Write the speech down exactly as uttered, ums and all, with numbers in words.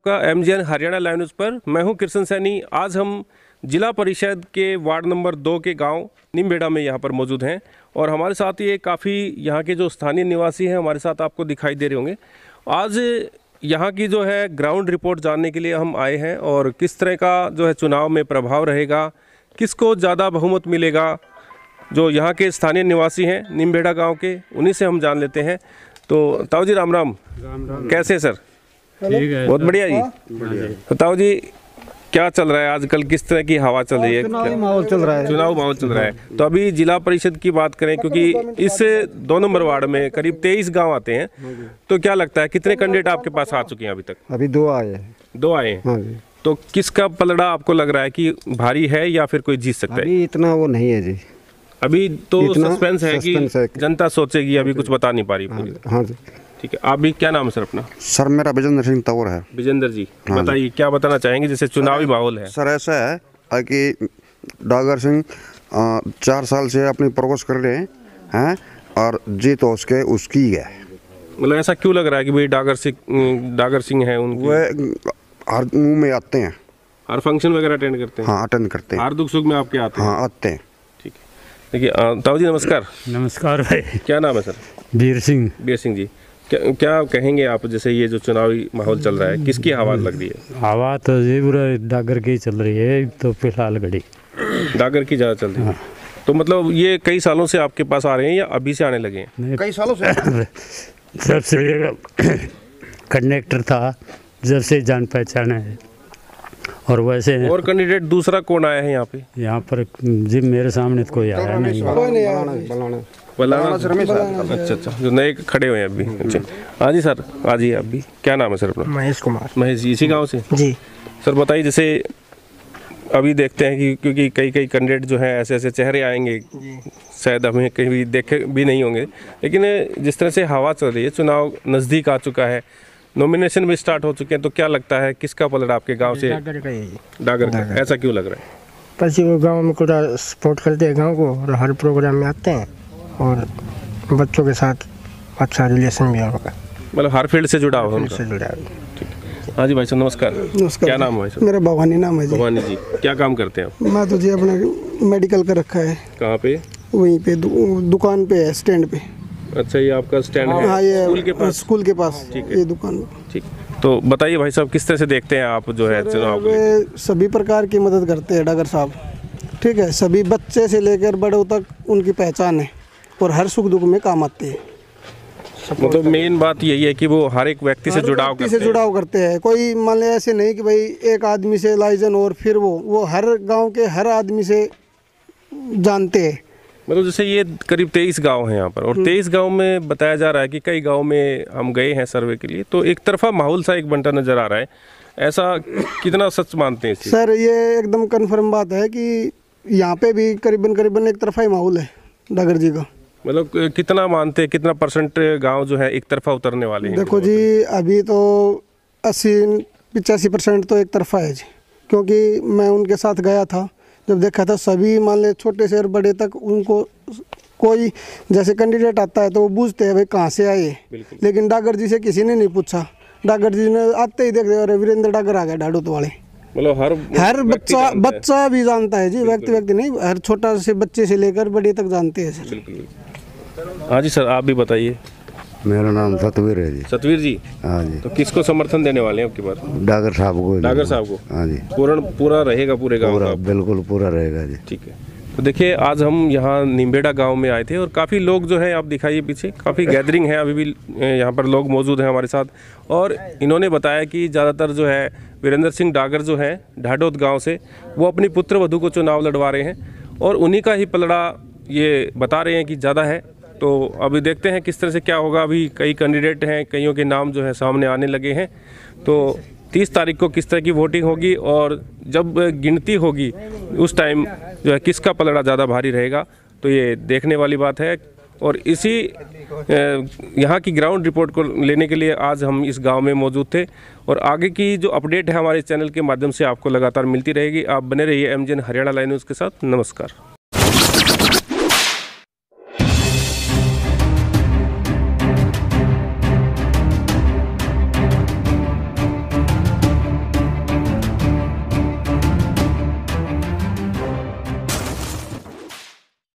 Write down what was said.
आपका MGN Haryana live news पर। मैं हूं कृष्ण सैनी। आज हम जिला परिषद के वार्ड नंबर दो के गांव नीमबेड़ा में यहां पर मौजूद हैं और हमारे साथ ये काफ़ी यहां के जो स्थानीय निवासी हैं हमारे साथ आपको दिखाई दे रहे होंगे। आज यहां की जो है ग्राउंड रिपोर्ट जानने के लिए हम आए हैं और किस तरह का जो है चुनाव में प्रभाव रहेगा, किसको ज़्यादा बहुमत मिलेगा, जो यहाँ के स्थानीय निवासी हैं नीमबेड़ा गाँव के, उन्हीं से हम जान लेते हैं। तो ताऊ जी राम राम, राम राम। कैसे सर? ठीक है, बहुत बढ़िया जी। तो ताऊ जी क्या चल रहा है आजकल, किस तरह की हवा चल रही है? चुनावी माहौल चल रहा है। चुनाव माहौल चल रहा है। तो अभी जिला परिषद की बात करें, क्योंकि इस दो नंबर वार्ड में करीब तेईस गांव आते हैं, तो क्या लगता है कितने कैंडिडेट आपके पास आ चुके हैं अभी तक? अभी दो आए हैं। दो आए हैं। हाँ जी। तो किसका पलड़ा आपको लग रहा है कि भारी है या फिर कोई जीत सकता है? अभी इतना वो नहीं है जी। अभी तो इतना सस्पेंस है कि सस्पेंस है कि- जनता सोचेगी, अभी कुछ बता नहीं पा रही पूरी। हाँ जी। ठीक है, आप भी क्या नाम है सर अपना? सर मेरा विजेंद्र सिंह तंवर है। विजेंद्र जी हाँ बताइए, क्या बताना चाहेंगे जैसे चुनावी माहौल है? सर ऐसा है कि डागर सिंह अ, चार साल से अपनी प्रोग्रेस कर रहे हैं हैं और जीत तो उसके उसकी है। मतलब ऐसा क्यों लग रहा है कि भाई डागर सिंह डागर सिंह है उनकी? वे हर मुंह में आते हैं। हर फंक्शन वगैरह अटेंड करते हैं? हाँ अटेंड करते हैं। हर दुख सुख में आपके आते हैं? हाँ आते हैं। ठीक है। देखिए अ, ताऊ जी नमस्कार। नमस्कार भाई। क्या नाम है सर? वीर सिंह। वीर सिंह जी, क्या क्या कहेंगे आप, जैसे ये जो चुनावी माहौल चल रहा है किसकी हवा लग रही है? हवा तो ये पूरा डागर की चल रही है तो फिलहाल घड़ी डागर की ज़्यादा चल रही है। तो मतलब ये कई सालों से आपके पास आ रहे हैं या अभी से आने लगे हैं? कई सालों से जब से कंडक्टर था जब से जान पहचान है। और वैसे और कैंडिडेट दूसरा कौन आया है यहाँ पे? यहाँ पर जी मेरे सामने तो कोई आया नहीं। बलाना सर? अच्छा अच्छा, जो नए खड़े हुए हैं अभी। अच्छा हाँ जी सर, हाँ जी। आप भी क्या नाम है सर अपना? महेश कुमार। महेश जी, इसी गांव से? जी सर बताइए, जैसे अभी देखते हैं कि क्योंकि कई कई कैंडिडेट जो हैं ऐसे ऐसे चेहरे आएंगे, शायद हमें कहीं भी देखे भी नहीं होंगे, लेकिन जिस तरह से हवा चल रही है, चुनाव नज़दीक आ चुका है, नॉमिनेशन भी स्टार्ट हो चुके हैं, तो क्या लगता है किसका पलड़ा आपके गांव से? डागर का ही। डागर का। ऐसा क्यों लग रहा है? पसी वो गांव में पूरा सपोर्ट करते हैं गांव को और हर प्रोग्राम में आते हैं और बच्चों के साथ अच्छा रिलेशन भी है उनका, मतलब हर फील्ड से जुड़ा हुआ उनका। से जुड़ा है। ठीक है। हाँ जी भाई साहब नमस्कार। नमस्कार। क्या नाम है भाई साहब? मेरा भवानी नाम है जी। भवानी जी, क्या काम करते हैं आप? मैं तो जी अपना मेडिकल का रखा है। कहाँ पे? वहीं पे दु, दुकान पे है, स्टैंड पे। अच्छा, ये आपका स्टैंड है? हाँ ये स्कूल के पास? स्कूल के पास ठीक है। ये दुकान। ठीक। तो बताइए भाई साहब, किस तरह से देखते हैं आप जो है चुनाव को? वे सभी प्रकार की मदद करते हैं डागर साहब। ठीक है, सभी बच्चे से लेकर बड़ों तक उनकी पहचान है और हर सुख दुख में काम आते हैं। मतलब मेन बात यही है कि वो हर एक व्यक्ति से जुड़ाव व्यक्ति करते से हैं। जुड़ाव करते हैं। कोई मान ले ऐसे नहीं कि भाई एक आदमी से लाइजन और फिर वो वो हर गांव के हर आदमी से जानते हैं। मतलब जैसे ये करीब तेईस गांव हैं यहाँ पर, और तेईस गांव में बताया जा रहा है कि कई गांव में हम गए हैं सर्वे के लिए, तो एक तरफा माहौल सा एक बनता नजर आ रहा है। ऐसा कितना सच मानते हैं इस चीज़? सर ये एकदम कन्फर्म बात है कि यहाँ पे भी करीबन करीबन एक तरफा ही माहौल है डागर जी का। मतलब कितना मानते हैं, कितना परसेंट गांव जो है एक तरफा उतरने वाले हैं? देखो जी अभी तो अस्सी पिचासी परसेंट तो एक तरफा है जी, क्योंकि मैं उनके साथ गया था, जब देखा था सभी मान ले छोटे से और बड़े तक उनको कोई जैसे कैंडिडेट आता है तो वो पूछते हैं भाई कहाँ से आए, लेकिन डागर जी से किसी ने नहीं पूछा। डागर जी ने आते ही देख अरे वीरेंद्र डागर आ गया ढाडोत वाले। मतलब हर हर व्यक्ति बच्चा जानता है। बच्चा भी जानता है जी, व्यक्ति व्यक्ति नहीं, हर छोटा से बच्चे से लेकर बड़े तक जानते हैं सर। बिल्कुल। हाँ जी सर, आप भी बताइए। मेरा नाम सतवीर है जी। सतवीर जी, हाँ जी। तो किसको समर्थन देने वाले हैं आपकी बात? डागर साहब को। डागर साहब को? हाँ जी। पूरा पूरा रहेगा पूरे गांव पूरा का? बिल्कुल पूरा रहेगा जी। ठीक है। तो देखिए आज हम यहाँ नीमबेड़ा गांव में आए थे और काफ़ी लोग जो है आप दिखाइए पीछे, काफ़ी गैदरिंग है, अभी भी यहाँ पर लोग मौजूद हैं हमारे साथ, और इन्होंने बताया कि ज़्यादातर जो है वीरेंद्र सिंह डागर जो है ढाडोत गांव से, वो अपनी पुत्र वधू को चुनाव लड़वा रहे हैं और उन्हीं का ही पलड़ा ये बता रहे हैं कि ज़्यादा है। तो अभी देखते हैं किस तरह से क्या होगा। अभी कई कैंडिडेट हैं, कईयों के नाम जो है सामने आने लगे हैं, तो तीस तारीख को किस तरह की वोटिंग होगी और जब गिनती होगी उस टाइम जो है किसका पलड़ा ज़्यादा भारी रहेगा, तो ये देखने वाली बात है। और इसी यहाँ की ग्राउंड रिपोर्ट को लेने के लिए आज हम इस गांव में मौजूद थे और आगे की जो अपडेट है हमारे चैनल के माध्यम से आपको लगातार मिलती रहेगी। आप बने रहिए एमजीएन हरियाणा लाइव न्यूज़ के साथ। नमस्कार।